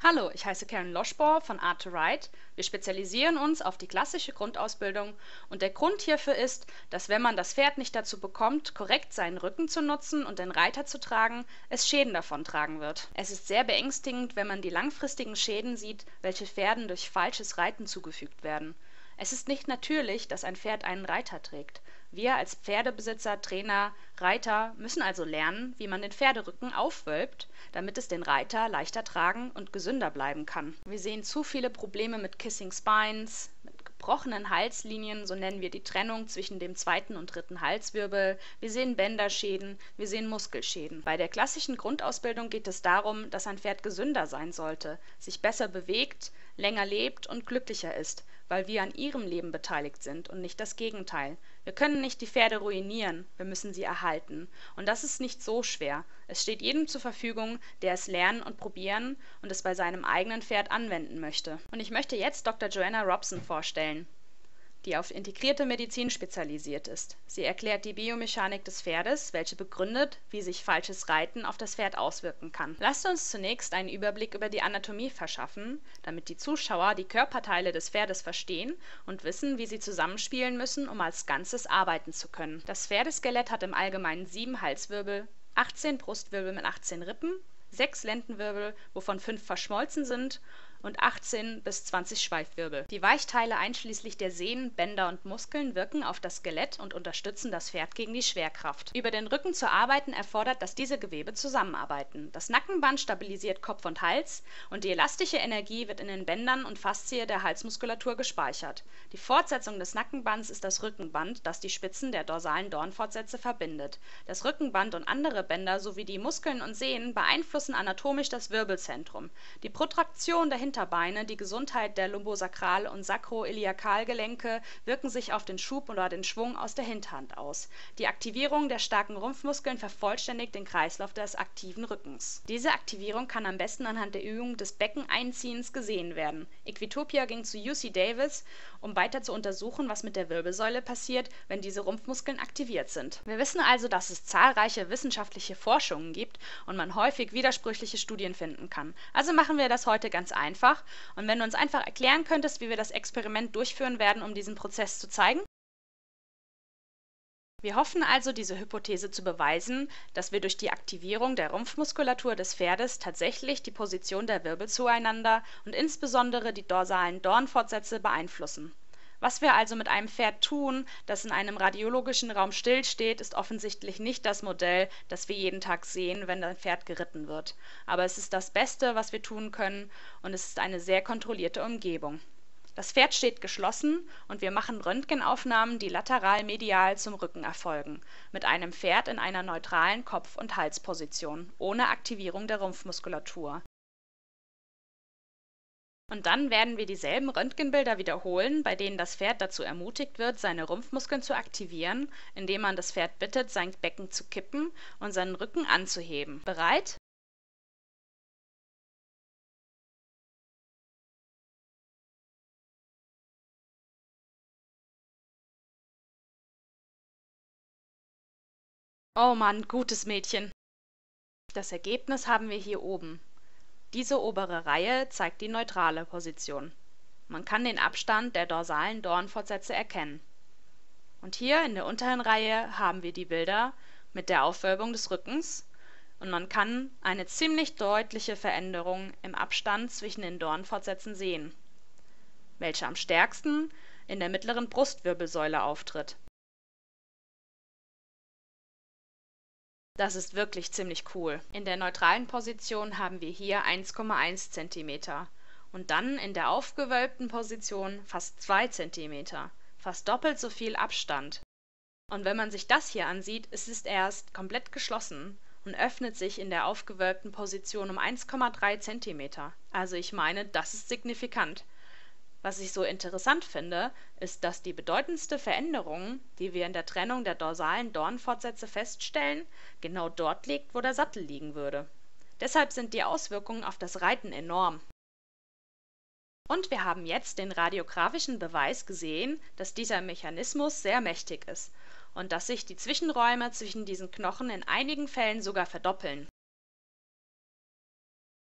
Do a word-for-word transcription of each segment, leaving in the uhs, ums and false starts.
Hallo, ich heiße Karen Loschbauer von Art to Ride. Wir spezialisieren uns auf die klassische Grundausbildung und der Grund hierfür ist, dass wenn man das Pferd nicht dazu bekommt, korrekt seinen Rücken zu nutzen und den Reiter zu tragen, es Schäden davontragen wird. Es ist sehr beängstigend, wenn man die langfristigen Schäden sieht, welche Pferden durch falsches Reiten zugefügt werden. Es ist nicht natürlich, dass ein Pferd einen Reiter trägt. Wir als Pferdebesitzer, Trainer, Reiter müssen also lernen, wie man den Pferderücken aufwölbt, damit es den Reiter leichter tragen und gesünder bleiben kann. Wir sehen zu viele Probleme mit Kissing Spines, mit gebrochenen Halslinien, so nennen wir die Trennung zwischen dem zweiten und dritten Halswirbel. Wir sehen Bänderschäden, wir sehen Muskelschäden. Bei der klassischen Grundausbildung geht es darum, dass ein Pferd gesünder sein sollte, sich besser bewegt, länger lebt und glücklicher ist, weil wir an ihrem Leben beteiligt sind und nicht das Gegenteil. Wir können nicht die Pferde ruinieren, wir müssen sie erhalten. Und das ist nicht so schwer. Es steht jedem zur Verfügung, der es lernen und probieren und es bei seinem eigenen Pferd anwenden möchte. Und ich möchte jetzt Doktor Joanna Robson vorstellen, die auf integrierte Medizin spezialisiert ist. Sie erklärt die Biomechanik des Pferdes, welche begründet, wie sich falsches Reiten auf das Pferd auswirken kann. Lasst uns zunächst einen Überblick über die Anatomie verschaffen, damit die Zuschauer die Körperteile des Pferdes verstehen und wissen, wie sie zusammenspielen müssen, um als Ganzes arbeiten zu können. Das Pferdeskelett hat im Allgemeinen sieben Halswirbel, achtzehn Brustwirbel mit achtzehn Rippen, sechs Lendenwirbel, wovon fünf verschmolzen sind, und achtzehn bis zwanzig Schweifwirbel. Die Weichteile einschließlich der Sehnen, Bänder und Muskeln wirken auf das Skelett und unterstützen das Pferd gegen die Schwerkraft. Über den Rücken zu arbeiten erfordert, dass diese Gewebe zusammenarbeiten. Das Nackenband stabilisiert Kopf und Hals und die elastische Energie wird in den Bändern und Faszie der Halsmuskulatur gespeichert. Die Fortsetzung des Nackenbands ist das Rückenband, das die Spitzen der dorsalen Dornfortsätze verbindet. Das Rückenband und andere Bänder sowie die Muskeln und Sehnen beeinflussen anatomisch das Wirbelzentrum. Die Protraktion der Hinterbeine, die Gesundheit der Lumbosakral- und Sakroiliakalgelenke wirken sich auf den Schub oder den Schwung aus der Hinterhand aus. Die Aktivierung der starken Rumpfmuskeln vervollständigt den Kreislauf des aktiven Rückens. Diese Aktivierung kann am besten anhand der Übung des Beckeneinziehens gesehen werden. Equitopia ging zu U C Davis, um weiter zu untersuchen, was mit der Wirbelsäule passiert, wenn diese Rumpfmuskeln aktiviert sind. Wir wissen also, dass es zahlreiche wissenschaftliche Forschungen gibt und man häufig widersprüchliche Studien finden kann. Also machen wir das heute ganz einfach. Und wenn du uns einfach erklären könntest, wie wir das Experiment durchführen werden, um diesen Prozess zu zeigen? Wir hoffen also, diese Hypothese zu beweisen, dass wir durch die Aktivierung der Rumpfmuskulatur des Pferdes tatsächlich die Position der Wirbel zueinander und insbesondere die dorsalen Dornfortsätze beeinflussen. Was wir also mit einem Pferd tun, das in einem radiologischen Raum stillsteht, ist offensichtlich nicht das Modell, das wir jeden Tag sehen, wenn ein Pferd geritten wird. Aber es ist das Beste, was wir tun können, und es ist eine sehr kontrollierte Umgebung. Das Pferd steht geschlossen und wir machen Röntgenaufnahmen, die lateral-medial zum Rücken erfolgen, mit einem Pferd in einer neutralen Kopf- und Halsposition, ohne Aktivierung der Rumpfmuskulatur. Und dann werden wir dieselben Röntgenbilder wiederholen, bei denen das Pferd dazu ermutigt wird, seine Rumpfmuskeln zu aktivieren, indem man das Pferd bittet, sein Becken zu kippen und seinen Rücken anzuheben. Bereit? Oh Mann, gutes Mädchen. Das Ergebnis haben wir hier oben. Diese obere Reihe zeigt die neutrale Position. Man kann den Abstand der dorsalen Dornfortsätze erkennen. Und hier in der unteren Reihe haben wir die Bilder mit der Aufwölbung des Rückens und man kann eine ziemlich deutliche Veränderung im Abstand zwischen den Dornfortsätzen sehen, welche am stärksten in der mittleren Brustwirbelsäule auftritt. Das ist wirklich ziemlich cool. In der neutralen Position haben wir hier eins Komma eins Zentimeter und dann in der aufgewölbten Position fast zwei Zentimeter, fast doppelt so viel Abstand. Und wenn man sich das hier ansieht, ist es erst komplett geschlossen und öffnet sich in der aufgewölbten Position um eins Komma drei Zentimeter. Also ich meine, das ist signifikant. Was ich so interessant finde, ist, dass die bedeutendste Veränderung, die wir in der Trennung der dorsalen Dornfortsätze feststellen, genau dort liegt, wo der Sattel liegen würde. Deshalb sind die Auswirkungen auf das Reiten enorm. Und wir haben jetzt den radiografischen Beweis gesehen, dass dieser Mechanismus sehr mächtig ist und dass sich die Zwischenräume zwischen diesen Knochen in einigen Fällen sogar verdoppeln.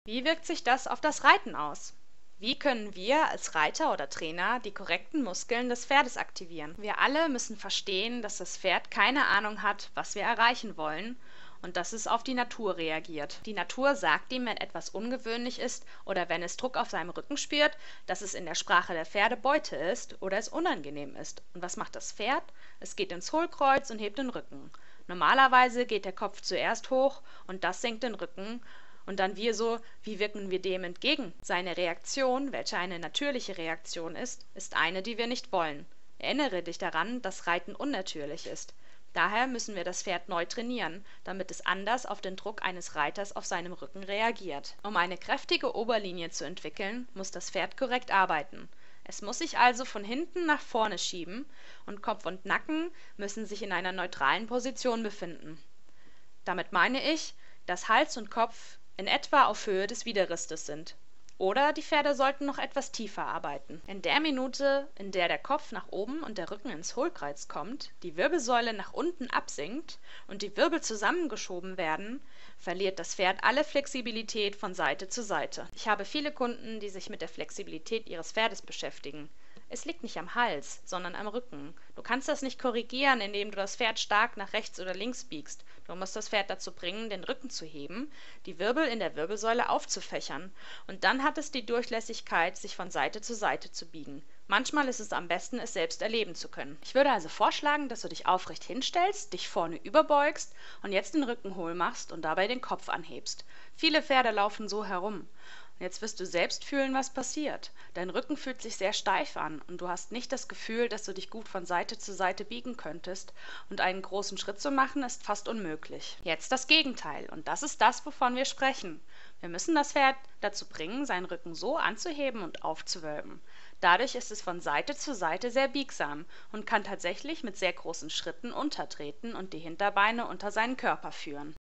Wie wirkt sich das auf das Reiten aus? Wie können wir als Reiter oder Trainer die korrekten Muskeln des Pferdes aktivieren? Wir alle müssen verstehen, dass das Pferd keine Ahnung hat, was wir erreichen wollen und dass es auf die Natur reagiert. Die Natur sagt ihm, wenn etwas ungewöhnlich ist oder wenn es Druck auf seinem Rücken spürt, dass es in der Sprache der Pferde Beute ist oder es unangenehm ist. Und was macht das Pferd? Es geht ins Hohlkreuz und hebt den Rücken. Normalerweise geht der Kopf zuerst hoch und das senkt den Rücken. Und dann wir so, wie wirken wir dem entgegen? Seine Reaktion, welche eine natürliche Reaktion ist, ist eine, die wir nicht wollen. Erinnere dich daran, dass Reiten unnatürlich ist. Daher müssen wir das Pferd neu trainieren, damit es anders auf den Druck eines Reiters auf seinem Rücken reagiert. Um eine kräftige Oberlinie zu entwickeln, muss das Pferd korrekt arbeiten. Es muss sich also von hinten nach vorne schieben und Kopf und Nacken müssen sich in einer neutralen Position befinden. Damit meine ich, dass Hals und Kopf in etwa auf Höhe des Widerristes sind. Oder die Pferde sollten noch etwas tiefer arbeiten. In der Minute, in der der Kopf nach oben und der Rücken ins Hohlkreuz kommt, die Wirbelsäule nach unten absinkt und die Wirbel zusammengeschoben werden, verliert das Pferd alle Flexibilität von Seite zu Seite. Ich habe viele Kunden, die sich mit der Flexibilität ihres Pferdes beschäftigen. Es liegt nicht am Hals, sondern am Rücken. Du kannst das nicht korrigieren, indem du das Pferd stark nach rechts oder links biegst. Du musst das Pferd dazu bringen, den Rücken zu heben, die Wirbel in der Wirbelsäule aufzufächern. Und dann hat es die Durchlässigkeit, sich von Seite zu Seite zu biegen. Manchmal ist es am besten, es selbst erleben zu können. Ich würde also vorschlagen, dass du dich aufrecht hinstellst, dich vorne überbeugst und jetzt den Rücken hohl machst und dabei den Kopf anhebst. Viele Pferde laufen so herum. Jetzt wirst du selbst fühlen, was passiert. Dein Rücken fühlt sich sehr steif an und du hast nicht das Gefühl, dass du dich gut von Seite zu Seite biegen könntest und einen großen Schritt zu machen ist fast unmöglich. Jetzt das Gegenteil und das ist das, wovon wir sprechen. Wir müssen das Pferd dazu bringen, seinen Rücken so anzuheben und aufzuwölben. Dadurch ist es von Seite zu Seite sehr biegsam und kann tatsächlich mit sehr großen Schritten untertreten und die Hinterbeine unter seinen Körper führen.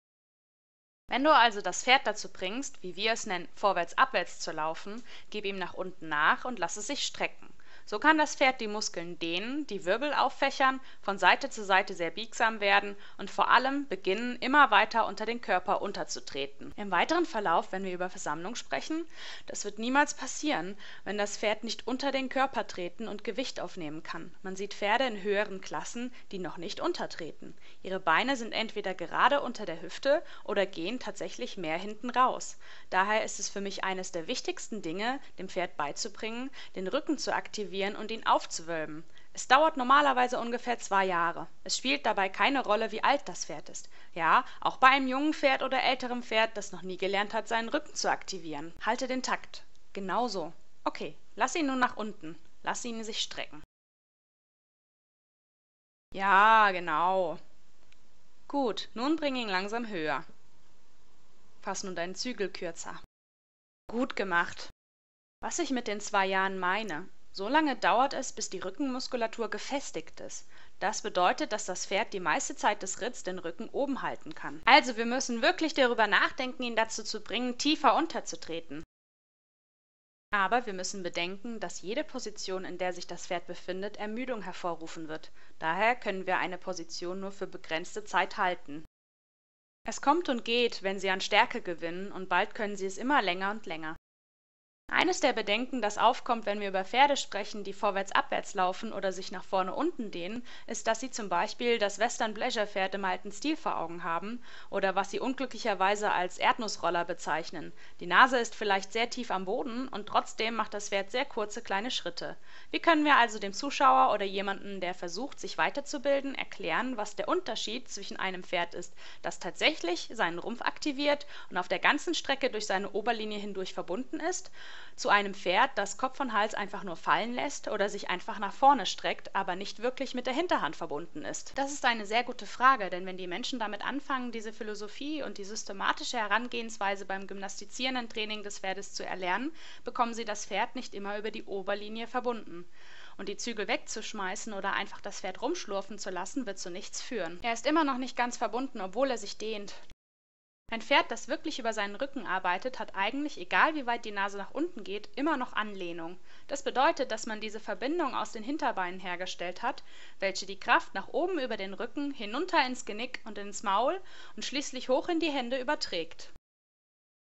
Wenn du also das Pferd dazu bringst, wie wir es nennen, vorwärts-abwärts zu laufen, gib ihm nach unten nach und lass es sich strecken. So kann das Pferd die Muskeln dehnen, die Wirbel auffächern, von Seite zu Seite sehr biegsam werden und vor allem beginnen, immer weiter unter den Körper unterzutreten. Im weiteren Verlauf, wenn wir über Versammlung sprechen, das wird niemals passieren, wenn das Pferd nicht unter den Körper treten und Gewicht aufnehmen kann. Man sieht Pferde in höheren Klassen, die noch nicht untertreten. Ihre Beine sind entweder gerade unter der Hüfte oder gehen tatsächlich mehr hinten raus. Daher ist es für mich eines der wichtigsten Dinge, dem Pferd beizubringen, den Rücken zu aktivieren und ihn aufzuwölben. Es dauert normalerweise ungefähr zwei Jahre. Es spielt dabei keine Rolle, wie alt das Pferd ist. Ja, auch bei einem jungen Pferd oder älterem Pferd, das noch nie gelernt hat, seinen Rücken zu aktivieren. Halte den Takt. Genau so. Okay, lass ihn nun nach unten. Lass ihn sich strecken. Ja, genau. Gut, nun bring ihn langsam höher. Fass nun deinen Zügel kürzer. Gut gemacht. Was ich mit den zwei Jahren meine: So lange dauert es, bis die Rückenmuskulatur gefestigt ist. Das bedeutet, dass das Pferd die meiste Zeit des Ritts den Rücken oben halten kann. Also wir müssen wirklich darüber nachdenken, ihn dazu zu bringen, tiefer unterzutreten. Aber wir müssen bedenken, dass jede Position, in der sich das Pferd befindet, Ermüdung hervorrufen wird. Daher können wir eine Position nur für begrenzte Zeit halten. Es kommt und geht, wenn sie an Stärke gewinnen, und bald können sie es immer länger und länger. Eines der Bedenken, das aufkommt, wenn wir über Pferde sprechen, die vorwärts-abwärts laufen oder sich nach vorne-unten dehnen, ist, dass sie zum Beispiel das Western-Pleasure-Pferd im alten Stil vor Augen haben oder was sie unglücklicherweise als Erdnussroller bezeichnen. Die Nase ist vielleicht sehr tief am Boden und trotzdem macht das Pferd sehr kurze kleine Schritte. Wie können wir also dem Zuschauer oder jemanden, der versucht, sich weiterzubilden, erklären, was der Unterschied zwischen einem Pferd ist, das tatsächlich seinen Rumpf aktiviert und auf der ganzen Strecke durch seine Oberlinie hindurch verbunden ist, zu einem Pferd, das Kopf und Hals einfach nur fallen lässt oder sich einfach nach vorne streckt, aber nicht wirklich mit der Hinterhand verbunden ist? Das ist eine sehr gute Frage, denn wenn die Menschen damit anfangen, diese Philosophie und die systematische Herangehensweise beim gymnastizierenden Training des Pferdes zu erlernen, bekommen sie das Pferd nicht immer über die Oberlinie verbunden. Und die Zügel wegzuschmeißen oder einfach das Pferd rumschlurfen zu lassen, wird zu nichts führen. Er ist immer noch nicht ganz verbunden, obwohl er sich dehnt. Ein Pferd, das wirklich über seinen Rücken arbeitet, hat eigentlich, egal wie weit die Nase nach unten geht, immer noch Anlehnung. Das bedeutet, dass man diese Verbindung aus den Hinterbeinen hergestellt hat, welche die Kraft nach oben über den Rücken, hinunter ins Genick und ins Maul und schließlich hoch in die Hände überträgt.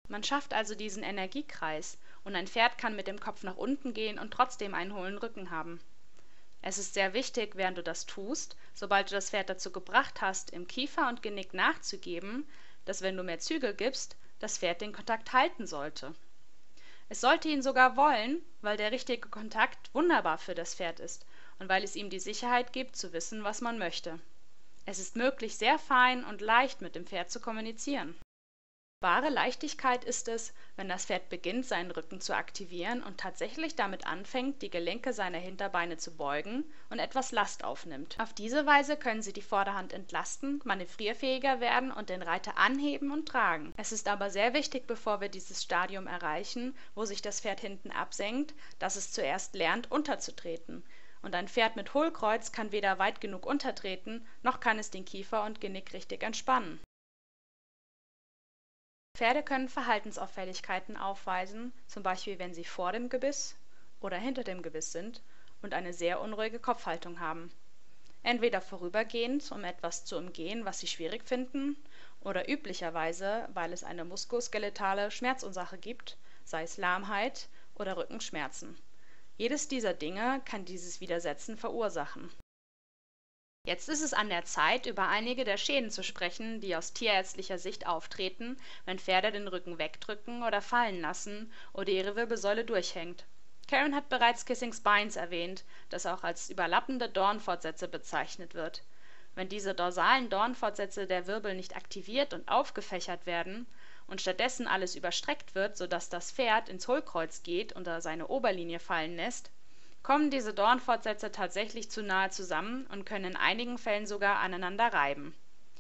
Man schafft also diesen Energiekreis und ein Pferd kann mit dem Kopf nach unten gehen und trotzdem einen hohlen Rücken haben. Es ist sehr wichtig, während du das tust, sobald du das Pferd dazu gebracht hast, im Kiefer und Genick nachzugeben, dass wenn du mehr Zügel gibst, das Pferd den Kontakt halten sollte. Es sollte ihn sogar wollen, weil der richtige Kontakt wunderbar für das Pferd ist und weil es ihm die Sicherheit gibt, zu wissen, was man möchte. Es ist möglich, sehr fein und leicht mit dem Pferd zu kommunizieren. Wahre Leichtigkeit ist es, wenn das Pferd beginnt, seinen Rücken zu aktivieren und tatsächlich damit anfängt, die Gelenke seiner Hinterbeine zu beugen und etwas Last aufnimmt. Auf diese Weise können sie die Vorderhand entlasten, manövrierfähiger werden und den Reiter anheben und tragen. Es ist aber sehr wichtig, bevor wir dieses Stadium erreichen, wo sich das Pferd hinten absenkt, dass es zuerst lernt, unterzutreten. Und ein Pferd mit Hohlkreuz kann weder weit genug untertreten, noch kann es den Kiefer und Genick richtig entspannen. Pferde können Verhaltensauffälligkeiten aufweisen, zum Beispiel wenn sie vor dem Gebiss oder hinter dem Gebiss sind und eine sehr unruhige Kopfhaltung haben. Entweder vorübergehend, um etwas zu umgehen, was sie schwierig finden, oder üblicherweise, weil es eine muskuloskeletale Schmerzursache gibt, sei es Lahmheit oder Rückenschmerzen. Jedes dieser Dinge kann dieses Widersetzen verursachen. Jetzt ist es an der Zeit, über einige der Schäden zu sprechen, die aus tierärztlicher Sicht auftreten, wenn Pferde den Rücken wegdrücken oder fallen lassen oder ihre Wirbelsäule durchhängt. Karen hat bereits Kissing Spines erwähnt, das auch als überlappende Dornfortsätze bezeichnet wird. Wenn diese dorsalen Dornfortsätze der Wirbel nicht aktiviert und aufgefächert werden und stattdessen alles überstreckt wird, sodass das Pferd ins Hohlkreuz geht und seine Oberlinie fallen lässt, kommen diese Dornfortsätze tatsächlich zu nahe zusammen und können in einigen Fällen sogar aneinander reiben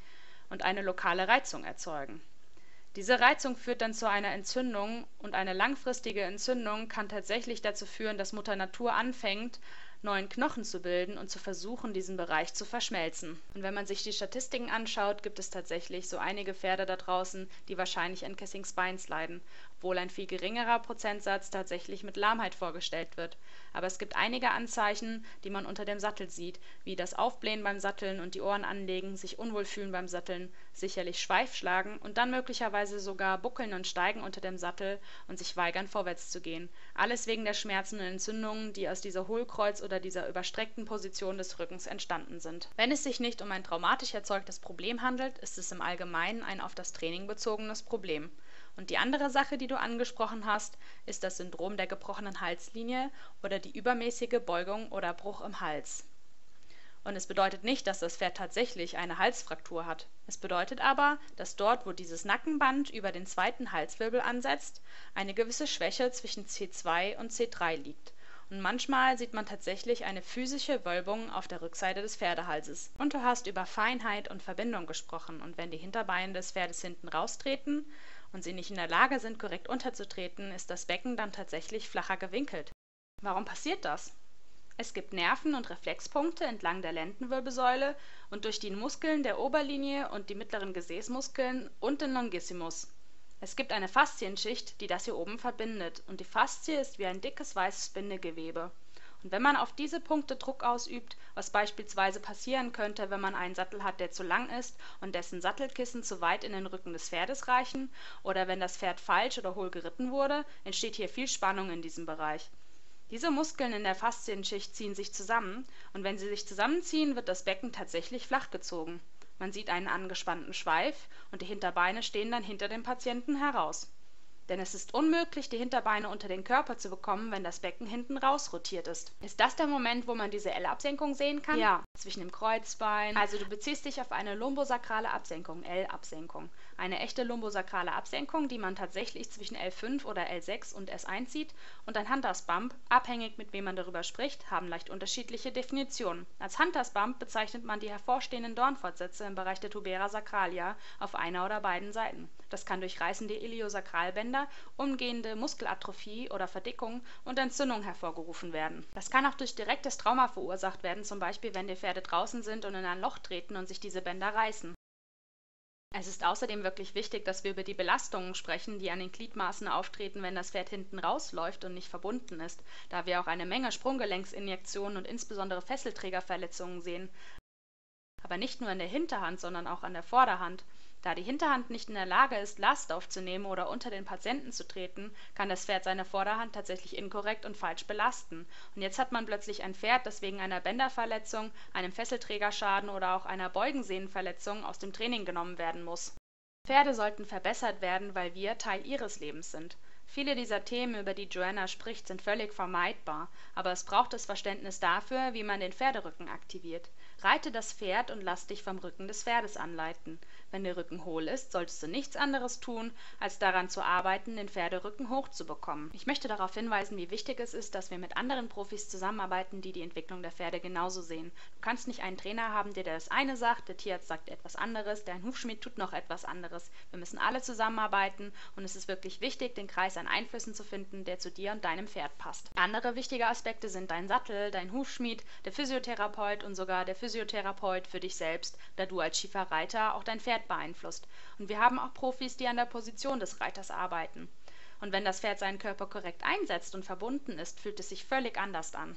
und eine lokale Reizung erzeugen. Diese Reizung führt dann zu einer Entzündung und eine langfristige Entzündung kann tatsächlich dazu führen, dass Mutter Natur anfängt, neuen Knochen zu bilden und zu versuchen, diesen Bereich zu verschmelzen. Und wenn man sich die Statistiken anschaut, gibt es tatsächlich so einige Pferde da draußen, die wahrscheinlich an Kissing Spines leiden, obwohl ein viel geringerer Prozentsatz tatsächlich mit Lahmheit vorgestellt wird. Aber es gibt einige Anzeichen, die man unter dem Sattel sieht, wie das Aufblähen beim Satteln und die Ohren anlegen, sich unwohl fühlen beim Satteln, sicherlich Schweif schlagen und dann möglicherweise sogar buckeln und steigen unter dem Sattel und sich weigern, vorwärts zu gehen. Alles wegen der Schmerzen und Entzündungen, die aus dieser Hohlkreuz- oder dieser überstreckten Position des Rückens entstanden sind. Wenn es sich nicht um ein traumatisch erzeugtes Problem handelt, ist es im Allgemeinen ein auf das Training bezogenes Problem. Und die andere Sache, die du angesprochen hast, ist das Syndrom der gebrochenen Halslinie oder die übermäßige Beugung oder Bruch im Hals. Und es bedeutet nicht, dass das Pferd tatsächlich eine Halsfraktur hat. Es bedeutet aber, dass dort, wo dieses Nackenband über den zweiten Halswirbel ansetzt, eine gewisse Schwäche zwischen C zwei und C drei liegt. Und manchmal sieht man tatsächlich eine physische Wölbung auf der Rückseite des Pferdehalses. Und du hast über Feinheit und Verbindung gesprochen. Und wenn die Hinterbeine des Pferdes hinten raustreten und sie nicht in der Lage sind, korrekt unterzutreten, ist das Becken dann tatsächlich flacher gewinkelt. Warum passiert das? Es gibt Nerven- und Reflexpunkte entlang der Lendenwirbelsäule und durch die Muskeln der Oberlinie und die mittleren Gesäßmuskeln und den Longissimus. Es gibt eine Faszienschicht, die das hier oben verbindet, und die Faszie ist wie ein dickes weißes Bindegewebe. Und wenn man auf diese Punkte Druck ausübt, was beispielsweise passieren könnte, wenn man einen Sattel hat, der zu lang ist und dessen Sattelkissen zu weit in den Rücken des Pferdes reichen, oder wenn das Pferd falsch oder hohl geritten wurde, entsteht hier viel Spannung in diesem Bereich. Diese Muskeln in der Faszienschicht ziehen sich zusammen, und wenn sie sich zusammenziehen, wird das Becken tatsächlich flach gezogen. Man sieht einen angespannten Schweif und die Hinterbeine stehen dann hinter dem Patienten heraus. Denn es ist unmöglich, die Hinterbeine unter den Körper zu bekommen, wenn das Becken hinten raus rotiert ist. Ist das der Moment, wo man diese L-Absenkung sehen kann? Ja, zwischen dem Kreuzbein. Also du beziehst dich auf eine lumbosakrale Absenkung, L-Absenkung. Eine echte lumbosakrale Absenkung, die man tatsächlich zwischen L fünf oder L sechs und S eins sieht, und ein Hunters Bump, abhängig mit wem man darüber spricht, haben leicht unterschiedliche Definitionen. Als Hunters Bump bezeichnet man die hervorstehenden Dornfortsätze im Bereich der Tubera sacralia auf einer oder beiden Seiten. Das kann durch reißende Iliosakralbänder, umgehende Muskelatrophie oder Verdickung und Entzündung hervorgerufen werden. Das kann auch durch direktes Trauma verursacht werden, zum Beispiel wenn die Pferde draußen sind und in ein Loch treten und sich diese Bänder reißen. Es ist außerdem wirklich wichtig, dass wir über die Belastungen sprechen, die an den Gliedmaßen auftreten, wenn das Pferd hinten rausläuft und nicht verbunden ist, da wir auch eine Menge Sprunggelenksinjektionen und insbesondere Fesselträgerverletzungen sehen. Aber nicht nur in der Hinterhand, sondern auch an der Vorderhand. Da die Hinterhand nicht in der Lage ist, Last aufzunehmen oder unter den Patienten zu treten, kann das Pferd seine Vorderhand tatsächlich inkorrekt und falsch belasten. Und jetzt hat man plötzlich ein Pferd, das wegen einer Bänderverletzung, einem Fesselträgerschaden oder auch einer Beugensehnenverletzung aus dem Training genommen werden muss. Pferde sollten verbessert werden, weil wir Teil ihres Lebens sind. Viele dieser Themen, über die Joanna spricht, sind völlig vermeidbar, aber es braucht das Verständnis dafür, wie man den Pferderücken aktiviert. Reite das Pferd und lass dich vom Rücken des Pferdes anleiten. Wenn der Rücken hohl ist, solltest du nichts anderes tun, als daran zu arbeiten, den Pferderücken hochzubekommen. Ich möchte darauf hinweisen, wie wichtig es ist, dass wir mit anderen Profis zusammenarbeiten, die die Entwicklung der Pferde genauso sehen. Du kannst nicht einen Trainer haben, der dir das eine sagt, der Tierarzt sagt etwas anderes, der Hufschmied tut noch etwas anderes. Wir müssen alle zusammenarbeiten und es ist wirklich wichtig, den Kreis an Einflüssen zu finden, der zu dir und deinem Pferd passt. Andere wichtige Aspekte sind dein Sattel, dein Hufschmied, der Physiotherapeut und sogar der Physiotherapeut für dich selbst, da du als schiefer Reiter auch dein Pferd beeinflusst. Und wir haben auch Profis, die an der Position des Reiters arbeiten. Und wenn das Pferd seinen Körper korrekt einsetzt und verbunden ist, fühlt es sich völlig anders an.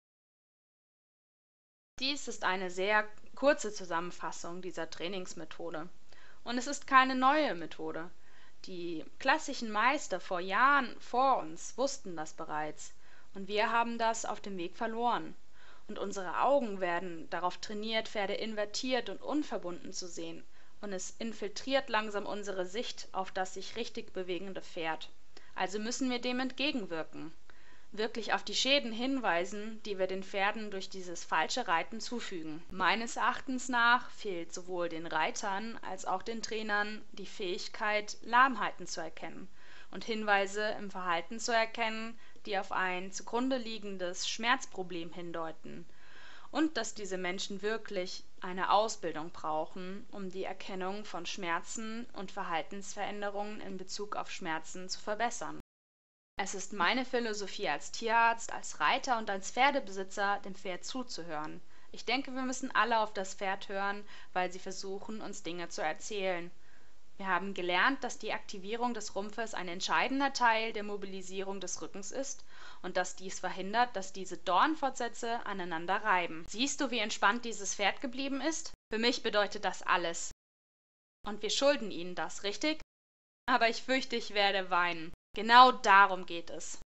Dies ist eine sehr kurze Zusammenfassung dieser Trainingsmethode. Und es ist keine neue Methode. Die klassischen Meister vor Jahren vor uns wussten das bereits. Und wir haben das auf dem Weg verloren. Und unsere Augen werden darauf trainiert, Pferde invertiert und unverbunden zu sehen. Und es infiltriert langsam unsere Sicht auf das sich richtig bewegende Pferd. Also müssen wir dem entgegenwirken. Wirklich auf die Schäden hinweisen, die wir den Pferden durch dieses falsche Reiten zufügen. Meines Erachtens nach fehlt sowohl den Reitern als auch den Trainern die Fähigkeit, Lahmheiten zu erkennen und Hinweise im Verhalten zu erkennen, die auf ein zugrunde liegendes Schmerzproblem hindeuten. Und dass diese Menschen wirklich eine Ausbildung brauchen, um die Erkennung von Schmerzen und Verhaltensveränderungen in Bezug auf Schmerzen zu verbessern. Es ist meine Philosophie als Tierarzt, als Reiter und als Pferdebesitzer, dem Pferd zuzuhören. Ich denke, wir müssen alle auf das Pferd hören, weil sie versuchen, uns Dinge zu erzählen. Wir haben gelernt, dass die Aktivierung des Rumpfes ein entscheidender Teil der Mobilisierung des Rückens ist und dass dies verhindert, dass diese Dornfortsätze aneinander reiben. Siehst du, wie entspannt dieses Pferd geblieben ist? Für mich bedeutet das alles. Und wir schulden ihnen das, richtig? Aber ich fürchte, ich werde weinen. Genau darum geht es.